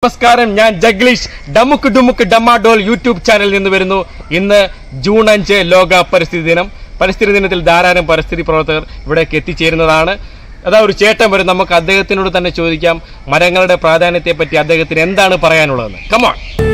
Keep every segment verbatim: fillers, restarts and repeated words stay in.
നമസ്കാരം, ഞാൻ ജഗ്ലീഷ്. ഡമുക്ക് ഡുമുക്ക് ഡമാഡോൾ യൂട്യൂബ് ചാനലിൽ നിന്ന് വരുന്നു. ഇന്ന് ജൂൺ അഞ്ച് ലോക പരിസ്ഥിതി ദിനം. പരിസ്ഥിതി ദിനത്തിൽ ധാരാളം പരിസ്ഥിതി പ്രവർത്തകർ ഇവിടേക്ക് എത്തിച്ചേരുന്നതാണ്. അതാ ഒരു ചേട്ടൻ വരും, നമുക്ക് അദ്ദേഹത്തിനോട് തന്നെ ചോദിക്കാം മരങ്ങളുടെ പ്രാധാന്യത്തെ പറ്റി അദ്ദേഹത്തിന് എന്താണ് പറയാനുള്ളതെന്ന്. കമോൺ.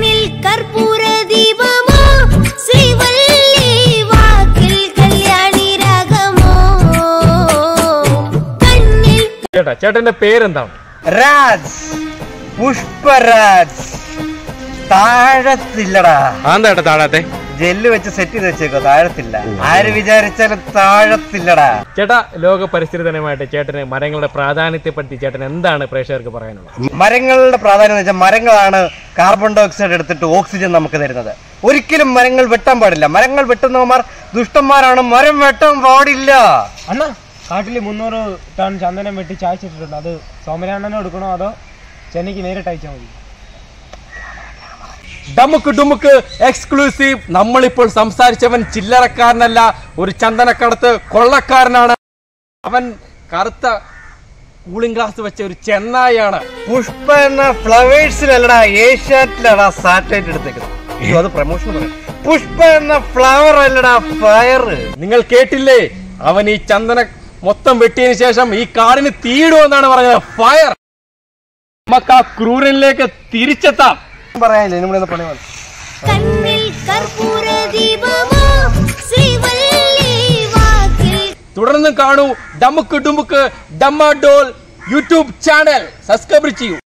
ചേട്ടാ, ചേട്ടന്റെ പേരെന്താണ്? രാജ്, പുഷ്പരാജ്. താഴത്തില്ലടാ. എന്താ ചേട്ടാ താഴത്തെ? ജെല്ല് വെച്ച് സെറ്റ് ചെയ്ത് വെച്ചേക്കോ, താഴത്തില്ല. ആര് വിചാരിച്ചാലും താഴത്തില്ലടാ. ചേട്ടാ, ലോക പരിസ്ഥിതി ദിനമായിട്ട് ചേട്ടന് മരങ്ങളുടെ പ്രാധാന്യത്തെ പറ്റി ചേട്ടൻ എന്താണ് പ്രേക്ഷകർക്ക് പറയാനുള്ളത്? മരങ്ങളുടെ പ്രാധാന്യം എന്ന് വെച്ചാൽ മരങ്ങളാണ് കാർബൺ ഡൈ ഓക്സൈഡ് എടുത്തിട്ട് ഓക്സിജൻ നമുക്ക് തരുന്നത്. ഒരിക്കലും മരങ്ങൾ വെട്ടാൻ പാടില്ല. മരങ്ങൾ വെട്ടുന്നവന്മാർ ദുഷ്ടന്മാരാണ്. മരം വെട്ടാൻ പാടില്ല. അണ്ണാ, കാട്ടിൽ മുന്നൂറ് ടൺ ചന്ദനം വെട്ടി ചായച്ചിട്ടുണ്ട്. അത് സോമനാണ്ണനെ എടുക്കണോ അതോ ചെന്നൈക്ക് നേരിട്ട് അയച്ചാൽ മതി? ഡമുക്ക് ഡുമുക്ക് എക്സ്ക്ലൂസീവ്. നമ്മളിപ്പോൾ സംസാരിച്ചവൻ ചില്ലറക്കാരനല്ല, ഒരു ചന്ദനക്കടത്ത് കൊള്ളക്കാരനാണ്. അവൻ കറുത്ത കൂളിംഗ് ഗ്ലാസ് വെച്ച ഒരു ചെന്നായാണ്. പുഷ്പ എന്ന ഫ്ലവേഴ്സിലല്ലടാ, ഏഷ്യാറ്റിലടാ സാറ്റലൈറ്റ് എടുത്തേക്കുന്നത്. അത് പ്രമോഷൻ പറയാം. പുഷ്പ എന്ന ഫ്ലവർ അല്ലടാ, ഫയർ. നിങ്ങൾ കേട്ടില്ലേ? അവൻ ഈ ചന്ദന മൊത്തം വെട്ടിയതിനു ശേഷം ഈ കാടിന് തീയിടുമെന്നാണ് പറഞ്ഞത്. ഫയർ. നമുക്ക് ആ ക്രൂരനിലേക്ക് തിരിച്ചെത്താം. പറയാനില്ലേ നമ്മളെ പണി വന്നു. തുടർന്ന് കാണൂ Damukku Dumukku Damadol YouTube channel. Subscribe ചെയ്യൂ.